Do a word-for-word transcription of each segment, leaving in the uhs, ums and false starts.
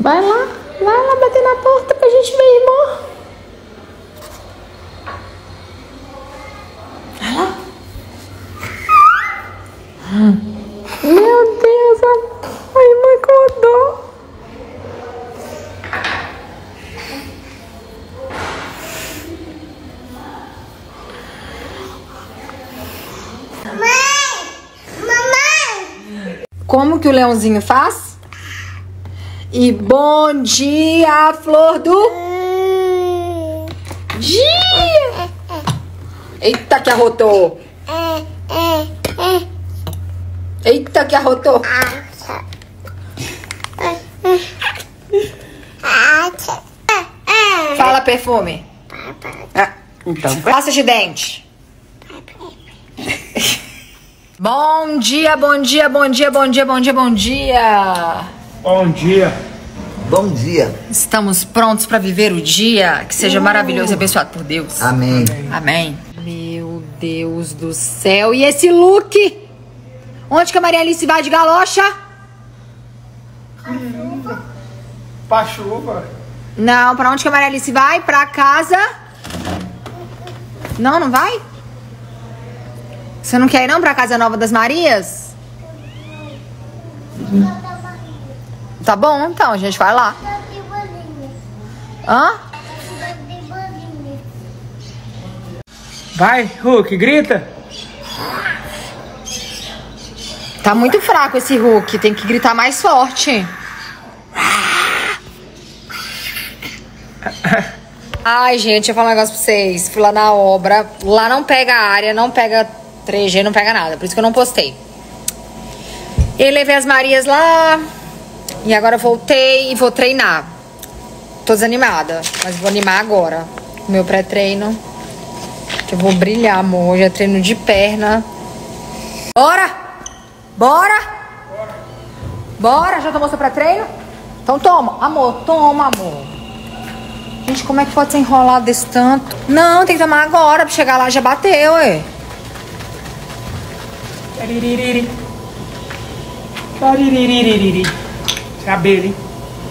Vai lá, vai lá bater na porta pra gente ver, irmão. Vai lá. Meu Deus, a irmã acordou. Como que o leãozinho faz? E bom dia, flor do dia! Eita que arrotou! Eita que arrotou! Fala, perfume! Ah, então, pasta de dente! Bom dia, bom dia, bom dia, bom dia, bom dia, bom dia. Bom dia. Bom dia. Estamos prontos para viver o dia que seja maravilhoso e abençoado por Deus. Amém. Amém. Meu Deus do céu. E esse look? Onde que a Maria Alice vai de galocha? Pra chuva. Não, para onde que a Maria Alice vai? Pra casa? Não, não vai? Você não quer ir não pra Casa Nova das Marias? Tá bom, então, a gente vai lá. Hã? Vai, Hulk, grita. Tá muito fraco esse Hulk, tem que gritar mais forte. Ai, gente, eu vou falar um negócio pra vocês. Fui lá na obra, lá não pega área, não pega três G, não pega nada, por isso que eu não postei. Eu levei as Marias lá e agora eu voltei e vou treinar. Tô desanimada, mas vou animar agora. O meu pré-treino, que eu vou brilhar, amor. Hoje é treino de perna. Bora! Bora! Bora! Já tomou seu pré-treino? Então toma, amor, toma, amor. Gente, como é que pode ser enrolado desse tanto? Não, tem que tomar agora, pra chegar lá já bateu, ué. Taririri. Taririri. Cabelo, hein?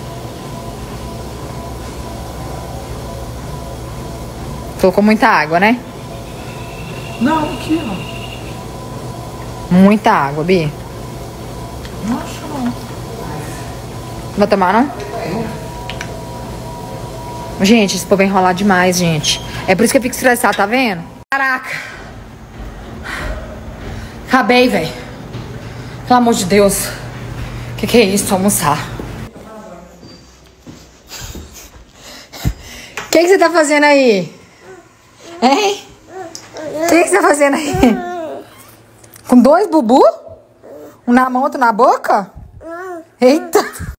Colocou muita água, né? Não, aqui, ó. Muita água, Bi. Não acho não. Vai tomar, não? Gente, esse povo é enrolar demais, gente. É por isso que eu fico estressada, tá vendo? Caraca. Acabei, velho. Pelo amor de Deus. Que que é isso? Almoçar. O que que você tá fazendo aí? Hein? O que que você tá fazendo aí? Com dois bubu? Um na mão, outro na boca? Eita.